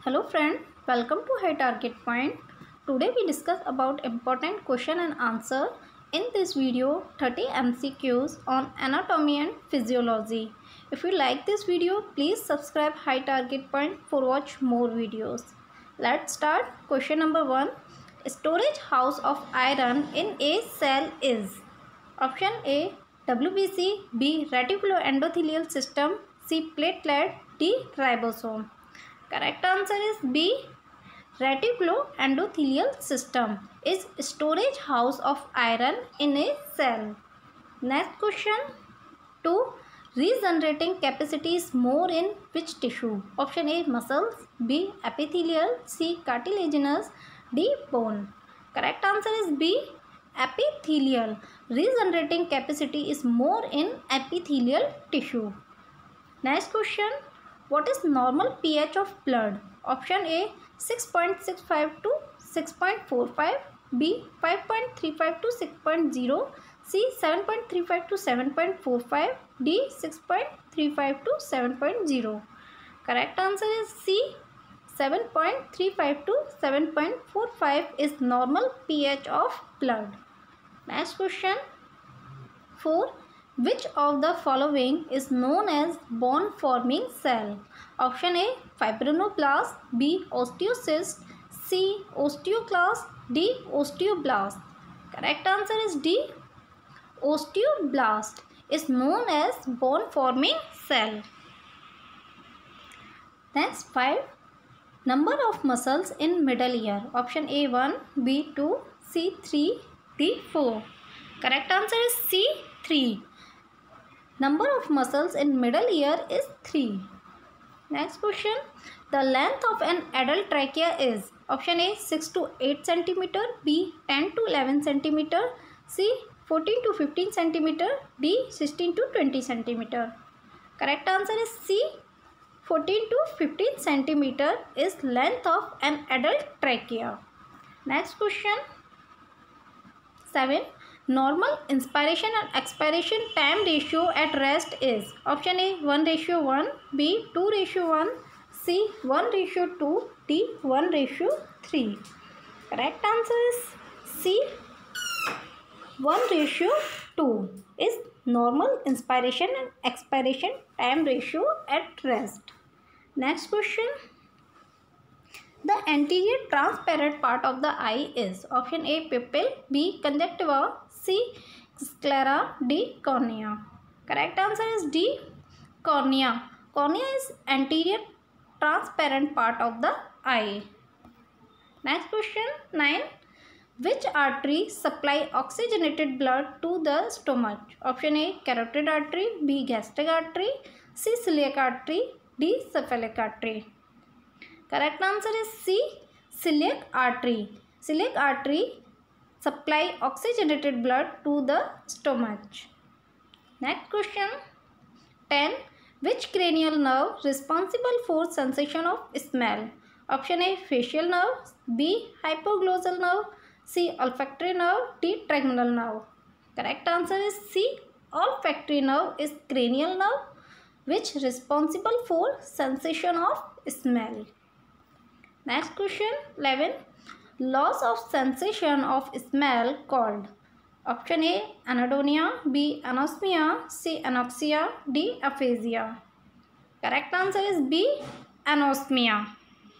Hello friend, welcome to High Target Point. Today we discuss about important question and answer. In this video, 30 MCQs on anatomy and physiology. If you like this video, please subscribe High Target Point for watch more videos. Let's start. Question number 1. Storage house of iron in a cell is option A WBC, B reticuloendothelial system, C platelet, D ribosome. Correct answer is B. Reticuloendothelial system is storage house of iron in a cell. Next question 2. Regenerating capacity is more in which tissue? Option A muscles, B epithelial, C cartilaginous, D bone. Correct answer is B. Epithelial. Regenerating capacity is more in epithelial tissue. Next question. What is normal pH of blood? Option A 6.65 to 6.45, B 5.35 to 6.0, C 7.35 to 7.45, D 6.35 to 7.0. Correct answer is C 7.35 to 7.45 is normal pH of blood. Next question 4. Which of the following is known as bone forming cell? Option A fibrinoblast, B osteocyst, C osteoclast, D osteoblast. Correct answer is D. Osteoblast is known as bone forming cell. Next 5. Number of muscles in middle ear. Option A 1, B 2, C 3, D 4. Correct answer is C 3. Number of muscles in middle ear is 3. Next question. The length of an adult trachea is option A 6 to 8 cm, B 10 to 11 cm, C 14 to 15 cm, D 16 to 20 cm. Correct answer is C 14 to 15 cm is length of an adult trachea. Next question 7. Normal inspiration and expiration time ratio at rest is option A 1:1, B 2:1, C 1:2, D 1:3. Correct answer is C 1:2 is normal inspiration and expiration time ratio at rest. Next question. The anterior transparent part of the eye is option A pupil, B conjunctiva, C sclera, D cornea. Correct answer is D cornea. Cornea is anterior transparent part of the eye. Next question 9. Which artery supply oxygenated blood to the stomach? Option A carotid artery, B gastric artery, C celiac artery, D cephalic artery. Correct answer is C celiac artery. Celiac artery supply oxygenated blood to the stomach. Next question 10. Which cranial nerve responsible for sensation of smell? Option A facial nerve, B hypoglossal nerve, C olfactory nerve, D trigeminal nerve. Correct answer is C olfactory nerve is cranial nerve which responsible for sensation of smell. Next question 11. Loss of sensation of smell called option A anhedonia, B anosmia, C anoxia, D aphasia. Correct answer is B anosmia.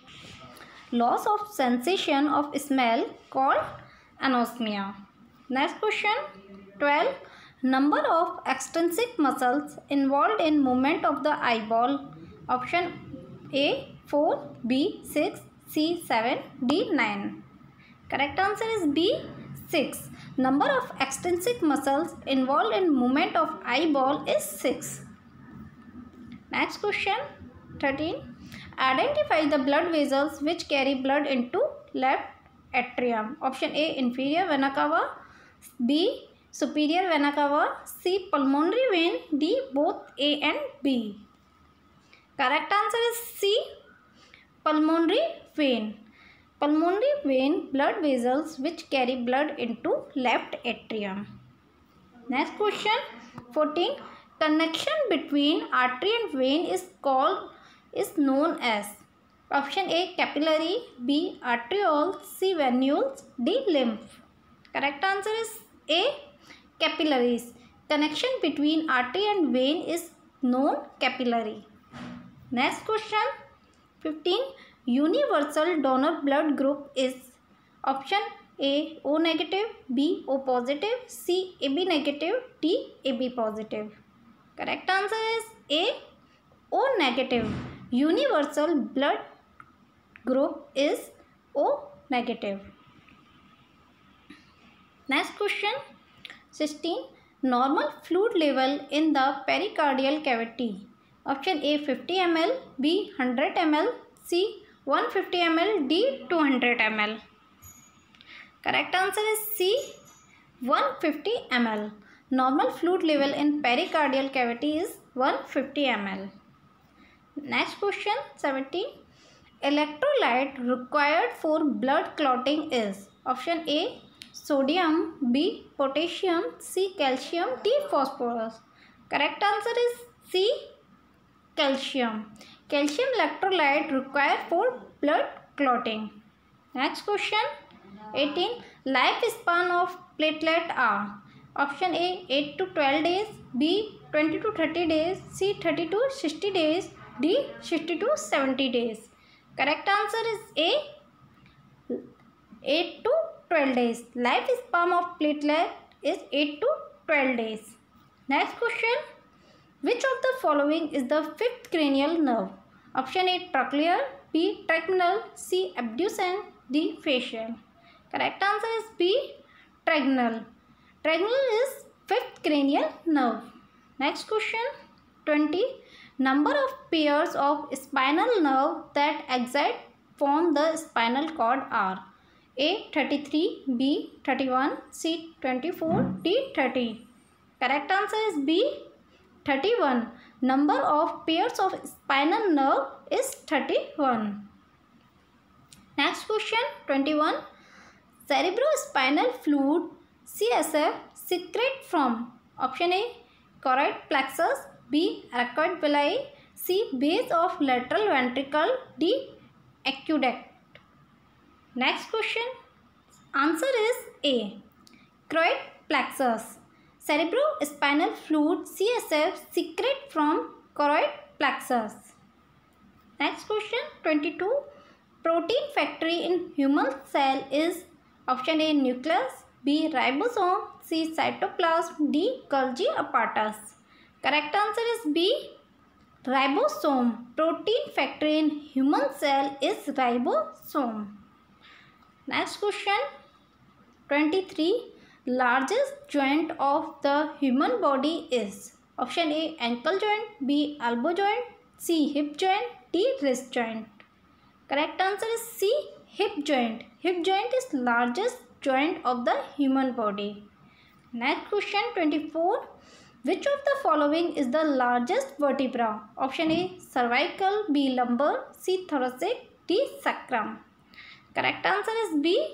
Loss of sensation of smell called anosmia. Next question 12. Number of extrinsic muscles involved in movement of the eyeball. Option A 4, B 6, C 7, D 9. Correct answer is B 6. Number of extrinsic muscles involved in movement of eyeball is 6. Next question 13. Identify the blood vessels which carry blood into left atrium. Option A inferior vena cava, B superior vena cava, C pulmonary vein, D both A and B. Correct answer is C pulmonary vein. Pulmonary vein blood vessels which carry blood into left atrium. Next question 14. Connection between artery and vein is known as Option A capillary, B arteriole, C venules, D lymph. Correct answer is A capillaries. Connection between artery and vein is known capillary. Next question 15. Universal donor blood group is option A O negative, B O positive, C AB negative, D AB positive. Correct answer is A O negative. Universal blood group is O negative. Next question 16. Normal fluid level in the pericardial cavity. Option A 50 ml, B 100 ml, C 150 ml, D 200 ml. Correct answer is C 150 ml. Normal fluid level in pericardial cavity is 150 ml. Next question 17. Electrolyte required for blood clotting is option A sodium, B potassium, C calcium, D phosphorus. Correct answer is C calcium. Calcium electrolyte required for blood clotting. Next question 18. Lifespan of platelet are option A 8 to 12 days, B 20 to 30 days, C 30 to 60 days, D 60 to 70 days. Correct answer is A 8 to 12 days. Lifespan of platelet is 8 to 12 days. Next question. Which of the following is the fifth cranial nerve? Option A trochlear, B trigeminal, C abducens, D facial. Correct answer is B trigeminal. Trigeminal is fifth cranial nerve. Next question 20. Number of pairs of spinal nerve that excite form the spinal cord are A 33, B 31, C 24, D 30. Correct answer is B 31. Number of pairs of spinal nerve is 31. Next question 21. Cerebrospinal fluid CSF secrete from option A choroid plexus, B arcuate villi, C base of lateral ventricle, D aqueduct. Next question. Answer is A choroid plexus. Cerebrospinal fluid CSF secrete from choroid plexus. Next question 22. Protein factory in human cell is option A nucleus, B ribosome, C cytoplasm, D Golgi apparatus. Correct answer is B ribosome. Protein factory in human cell is ribosome. Next question 23. Largest joint of the human body is option A ankle joint, B elbow joint, C hip joint, D wrist joint. Correct answer is C hip joint. Hip joint is largest joint of the human body. Next question 24. Which of the following is the largest vertebra? Option A cervical, B lumbar, C thoracic, D sacrum. Correct answer is B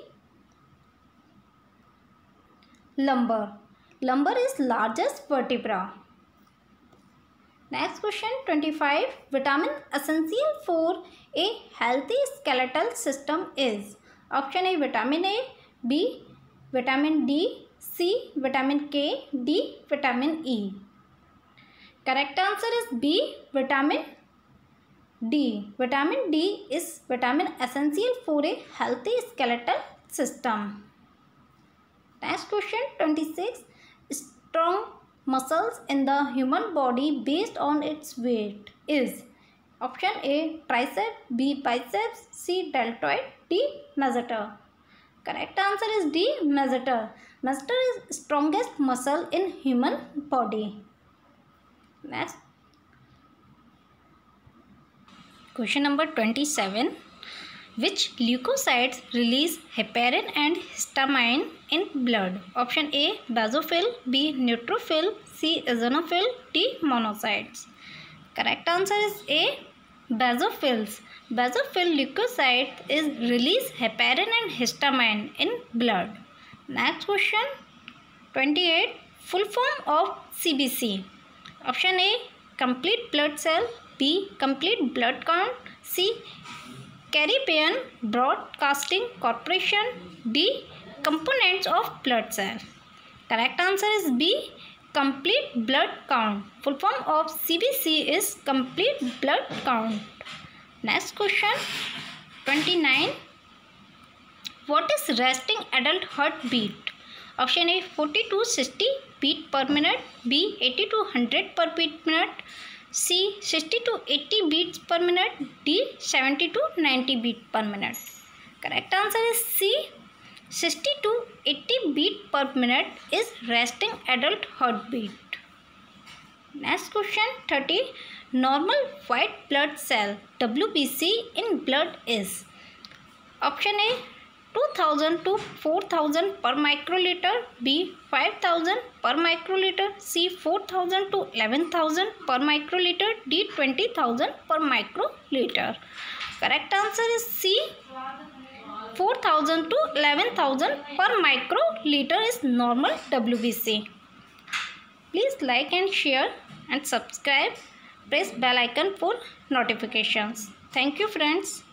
lumbar. Lumbar is largest vertebra. Next question 25. Vitamin essential for a healthy skeletal system is option A vitamin A, B vitamin D, C vitamin K, D vitamin E. Correct answer is B vitamin D. Vitamin D is vitamin essential for a healthy skeletal system. Next question 26. Strong muscles in the human body based on its weight is option A tricep, B biceps, C deltoid, D masseter. Correct answer is D masseter. Masseter is strongest muscle in human body. Next question number 27. Which leukocytes release heparin and histamine in blood? Option A basophil, B neutrophil, C eosinophil, D monocytes. Correct answer is A basophils. Basophil leukocyte is release heparin and histamine in blood. Next question 28. Full form of CBC. Option A complete blood cell, B complete blood count, C Caribbean Broadcasting Corporation. D. Components of blood cell. Correct answer is B. Complete blood count. Full form of CBC is complete blood count. Next question 29. What is resting adult heartbeat? Option A 40 to 60 beat per minute. B 80 to 100 per beat minute. C 60 to 80 beats per minute. D 70 to 90 beat per minute. Correct answer is C. 60 to 80 beat per minute is resting adult heartbeat. Next question 30. Normal white blood cell WBC in blood is. Option A 2000 to 4000 per microliter. B 5000 per microliter. C 4000 to 11000 per microliter. D 20,000 per microliter. Correct answer is C. 4000 to 11,000 per microliter is normal WBC. Please like and share and subscribe. Press bell icon for notifications. Thank you friends.